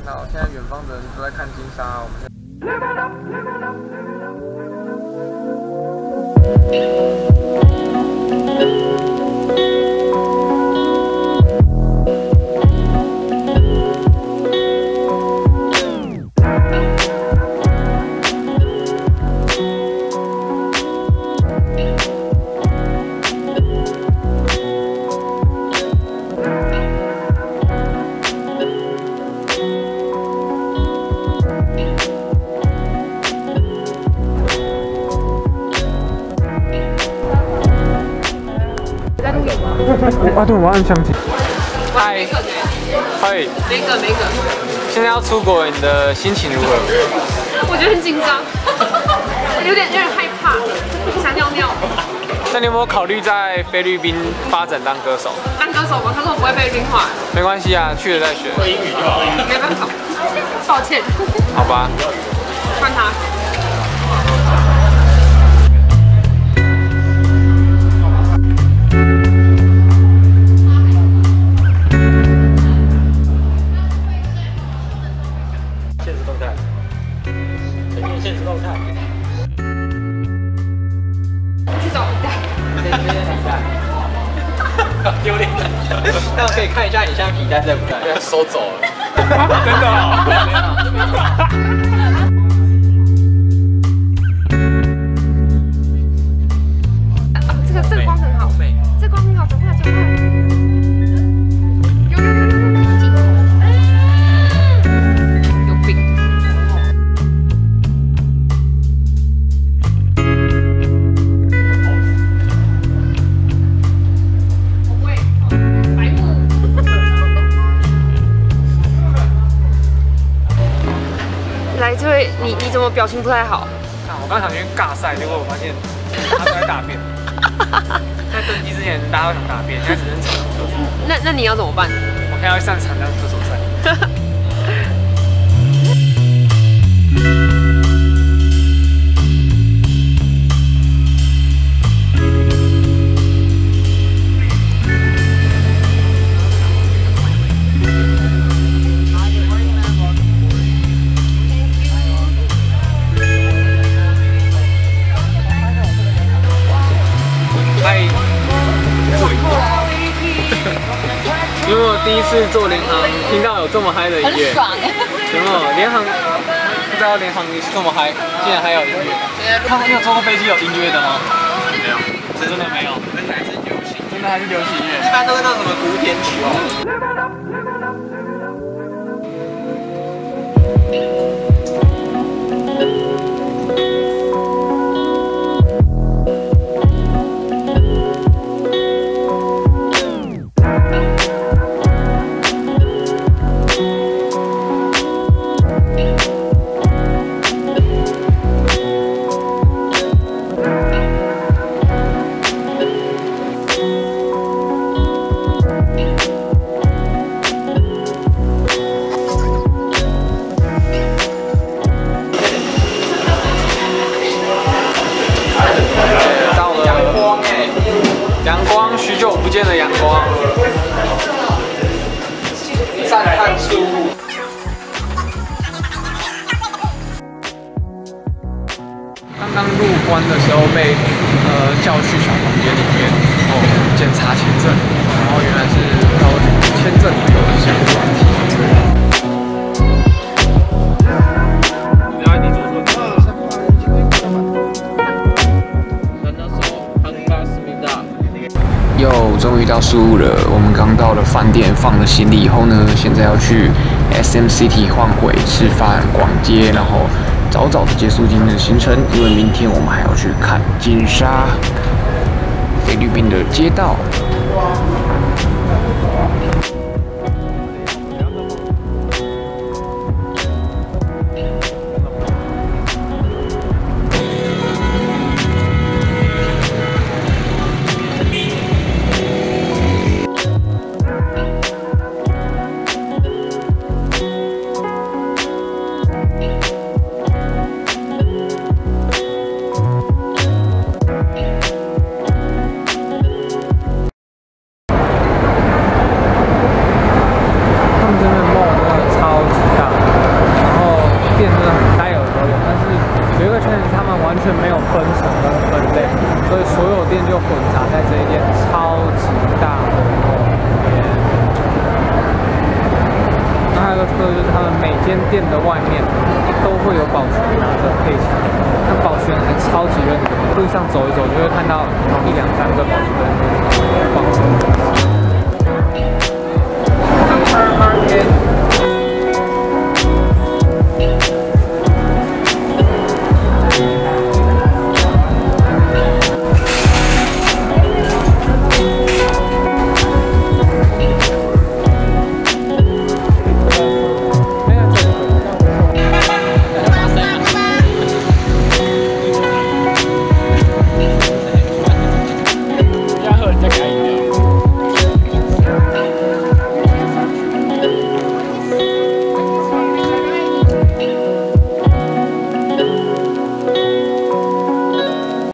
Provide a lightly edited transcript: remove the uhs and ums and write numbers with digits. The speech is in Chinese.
到现在远方的人都在看金沙，我们现啊，对，我按相机。嗨，嗨， 每个。 现在要出国，你的心情如何？ 我觉得很紧张，有点害怕，想尿尿。 那你有没有考虑在菲律宾发展当歌手？ 当歌手吗？可是我不会菲律宾话。 没关系啊，去了再学。会英语就好。 没办法，抱歉。 好吧。 换他。 丢脸！那我可以看一下你现在皮带在不在？被收走了，真的哦。 这个光很好，这光很好，转过来。有病。来，这位，你怎么表情不太好？ 我刚想去尬赛，结果我发现大家都在大便。在登机之前，大家都想大便，现在只能场上厕所。 那你要怎么办？ 我看要上场当厕所赛。因为我第一次坐联航，听到有这么嗨的音乐， 很爽哎！ 有没有？联航不知道联航这么嗨，竟然还有音乐。你有坐过飞机有音乐的吗？没有，真的没有。那还是流行，真的还是流行音乐。一般都是那什么古典曲哦。许久不见的阳光，赞叹事物。刚刚入关的时候被叫去小房间里面，然后检查签证，然后原来是不知道为什么签证里有一些问题。终于到宿务了。我们刚到了饭店，放了行李以后呢，现在要去 SMCT 换汇、吃饭、逛街，然后早早的结束今天的行程，因为明天我们还要去看金沙，菲律宾的街道。 有店就混杂在这一间超级大的后面。那还有个特色就是他们每间店的外面都会有保全拿着配枪，那保全还超级认真，路上走一走就会看到1、2、3个保全在那